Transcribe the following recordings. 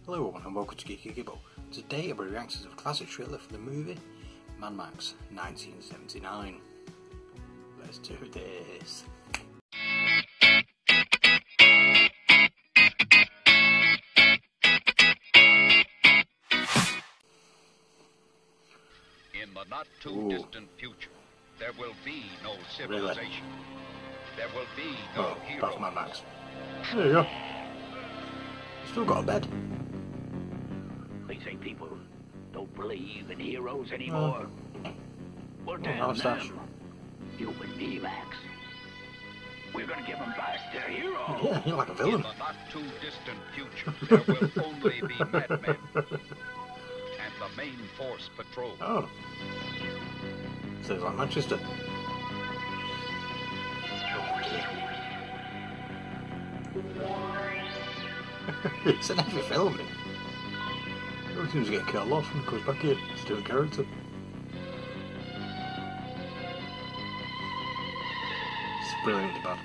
Hello everyone and welcome to Geeky Gibbo. Today I'll be reacting to the classic trailer for the movie Mad Max 1979. Let's do this. In the not too distant future, there will be no civilization. Really? There will be no That's heroes. Mad Max. There you go. Still got a bed. They say people don't believe in heroes anymore. Well, damn mustache. them. You and me, Max. We're gonna give them back their hero. Yeah, you're like a In villain. the not too distant future, there will only be madmen and the main force patrol. Oh. Sounds like Manchester. It's an heavy filming. Everyone seems to get killed off and goes back here. It's a different character. It's brilliantly bad.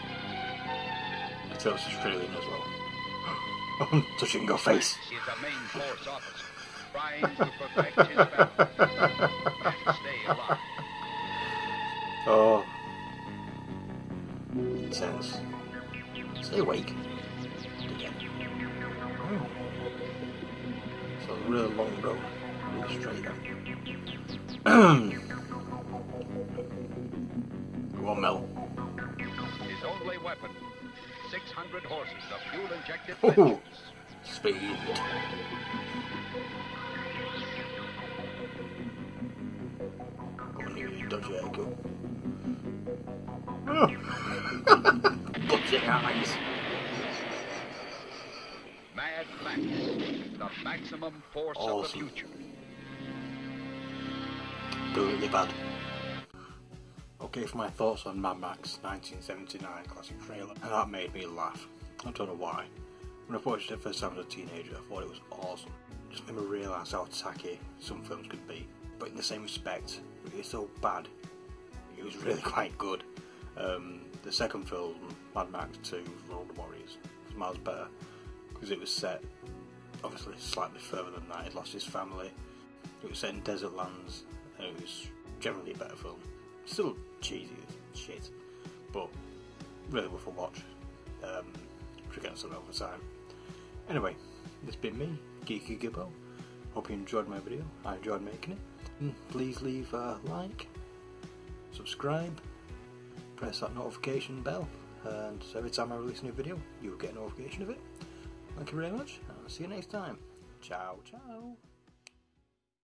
I tell it's Australian as well. Oh, touching your face. Max is a main force officer trying to protect his family and stay alive. Oh. Intense. Stay awake. Again. Oh. So a really long road. Really straight down. Go on, Mel. His only weapon, 600 horses of fuel-injected Oh. engines. Speed. Go on, you dodgy echo. Oh. Bulging eyes. Mad Max, the maximum force of the Awesome. future. Brilliantly bad. Okay, for my thoughts on Mad Max 1979 classic trailer, and that made me laugh. I don't know why. When I watched it first time as a teenager, I thought it was awesome. It just made me realise how tacky some films could be. But in the same respect, it was so bad, it was really quite good. The second film, Mad Max 2, Road Warriors, was miles better because it was set, obviously, slightly further than that. He'd lost his family. It was set in desert lands, and it was generally a better film. Still cheesy as shit, but really worth a watch. Forget some over time. Anyway, this has been me, Geeky Gibbo. Hope you enjoyed my video. I enjoyed making it. And please leave a like, subscribe, press that notification bell, and every time I release a new video, you'll get a notification of it. Thank you very much, and I'll see you next time. Ciao, ciao.